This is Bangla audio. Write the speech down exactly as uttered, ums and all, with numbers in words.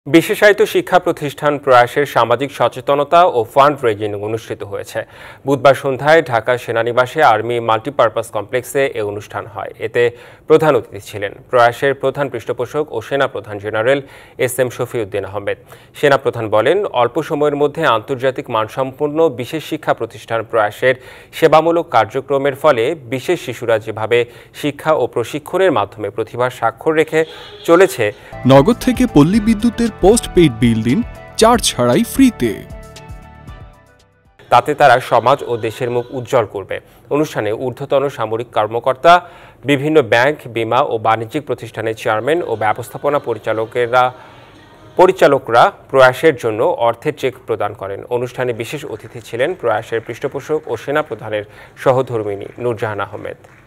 বিশেষায়িত শিক্ষা প্রতিষ্ঠান প্রয়াসের সামাজিক সচেতনতা ও ফান্ড রেজিং অনুষ্ঠিত হয়েছে। বুধবার সন্ধ্যায় ঢাকা সেনানিবাসে আর্মি মাল্টিপারপাস কমপ্লেক্সে এ অনুষ্ঠান হয়। এতে প্রধান অতিথি ছিলেন প্রয়াসের প্রধান পৃষ্ঠপোষক ও সেনাপ্রধান general S M Shafiuddin Ahmed. সেনাপ্রধান বলেন, অল্প সময়ের মধ্যে আন্তর্জাতিক মানসম্পন্ন বিশেষ শিক্ষা প্রতিষ্ঠান প্রয়াসের সেবামূলক কার্যক্রমের ফলে বিশেষ শিশুরা যেভাবে শিক্ষা ও প্রশিক্ষণের মাধ্যমে প্রতিভার স্বাক্ষর রেখে চলেছে, নগদ থেকে পল্লী বিদ্যুতের পোস্ট পেইড বিল দিন চার্জ ছাড়াই ফ্রিতে। তাতে তারা সমাজ ও দেশের মুখ উজ্জ্বল করবে। অনুষ্ঠানে ঊর্ধ্বতন সামরিক কর্মকর্তা, বিভিন্ন ব্যাংক, বীমা ও বাণিজ্যিক প্রতিষ্ঠানের চেয়ারম্যান ও ব্যবস্থাপনা পরিচালকেরা পরিচালকরা প্রয়াসের জন্য অর্থের চেক প্রদান করেন। অনুষ্ঠানে বিশেষ অতিথি ছিলেন প্রয়াসের পৃষ্ঠপোষক ও সেনাপ্রধানের সহধর্মিণী নূরজাহান আহমেদ।